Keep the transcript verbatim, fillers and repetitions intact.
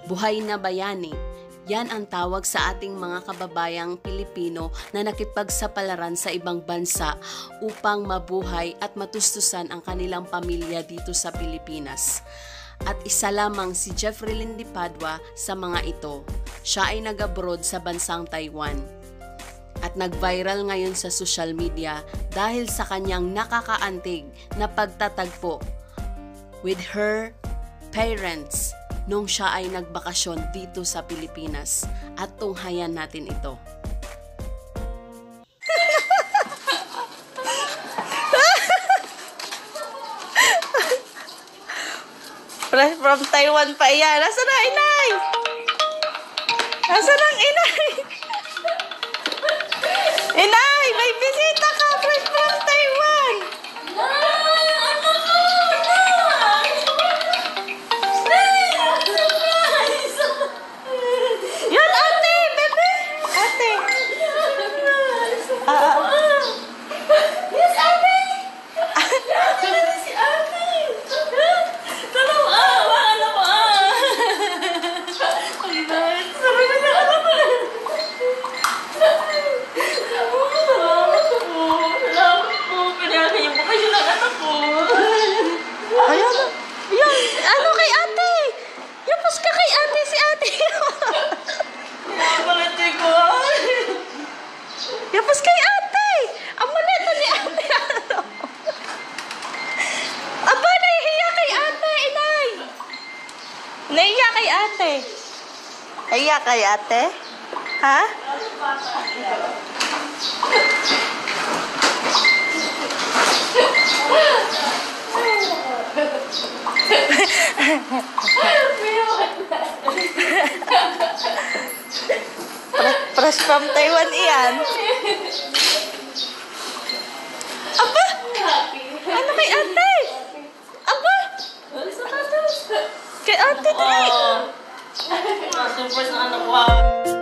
Buhay na bayani. Yan ang tawag sa ating mga kababayang Pilipino na nakipagsapalaran sa ibang bansa upang mabuhay at matustusan ang kanilang pamilya dito sa Pilipinas. At isa lamang si Jeffrey Lynn de Padua sa mga ito. Siya ay nag-abroad sa bansang Taiwan. At nag-viral ngayon sa social media dahil sa kanyang nakakaantig na pagtatagpo with her parents nung siya ay nagbakasyon dito sa Pilipinas. At tunghayan natin ito. Fresh from Taiwan pa yan. Nasaan na, inay? Nasaan ang inay? Inay, may bisita ka. Fresh from Taiwan. Yan, ate, bebe. Ate. Ah, ah. Yes, ate. Si ate. Tolong, ah, wah, alam mo, ah. Ang nice. Sabi na niya, alam mo. Salamat po. Salamat po. Pinakayo mo kayo ng anak ko. Ayan, ayan. Ano kay ate? Yapos ka kay ate, si ate. Pinakalit ko. Yapos kay ate. Ang maleta ni ate. Ano? Aba, nahihiya kay ate, inay. Nahihiya kay ate. Nahihiya kay ate? Ha? Fresh from Taiwan iyan. Aba! Ano kay ate? Aba! Kay ate tayo. Super sa anak ko.